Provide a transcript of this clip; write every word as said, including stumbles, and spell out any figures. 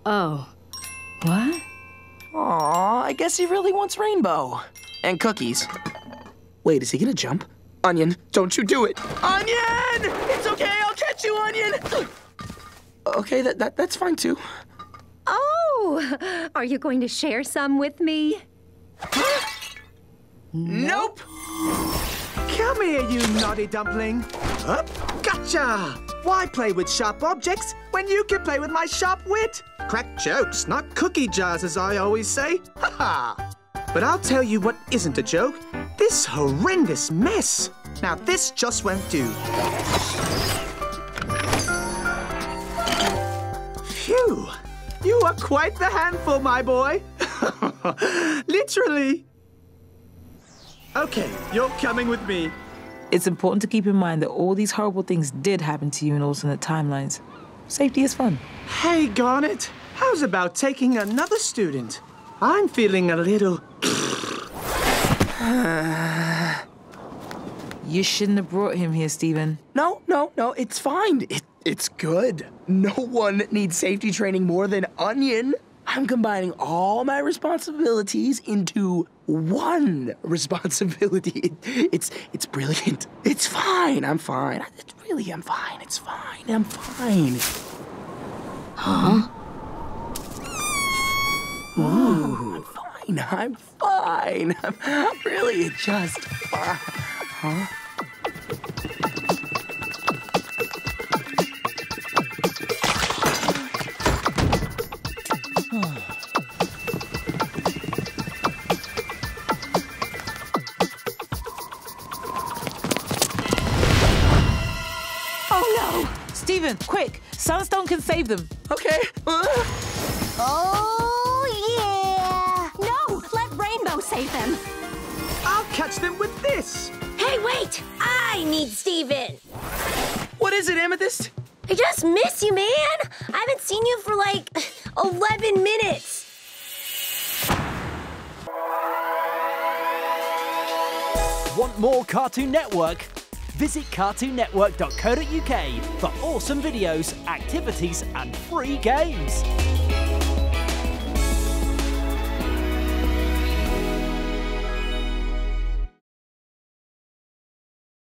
Oh. What? Aw, I guess he really wants Rainbow. And cookies. Wait, is he gonna jump? Onion, don't you do it. Onion! It's okay, I'll catch you, Onion! Okay, that, that that's fine too. Oh, are you going to share some with me? Nope! Come here, you naughty dumpling. Up, gotcha! Why play with sharp objects when you can play with my sharp wit? Crack jokes, not cookie jars, as I always say. Ha ha! But I'll tell you what isn't a joke. This horrendous mess. Now this just won't do. Phew! You are quite the handful, my boy. Literally. Okay, you're coming with me. It's important to keep in mind that all these horrible things did happen to you in alternate timelines. Safety is fun. Hey, Garnet, how's about taking another student? I'm feeling a little... You shouldn't have brought him here, Stephen. No, no, no, it's fine. It, it's good. No one needs safety training more than Onion. I'm combining all my responsibilities into one responsibility. It, it's it's brilliant. It's fine. I'm fine. It's really, I'm fine. It's fine. I'm fine. Huh? Ooh, I'm fine. I'm fine. I'm really just fine. Huh? Stephen, quick! Sunstone can save them. Okay. Uh. Oh, yeah! No, let Rainbow save them. I'll catch them with this. Hey, wait! I need Stephen. What is it, Amethyst? I just miss you, man. I haven't seen you for like eleven minutes. Want more Cartoon Network? Visit cartoon network dot co dot U K for awesome videos, activities, and free games.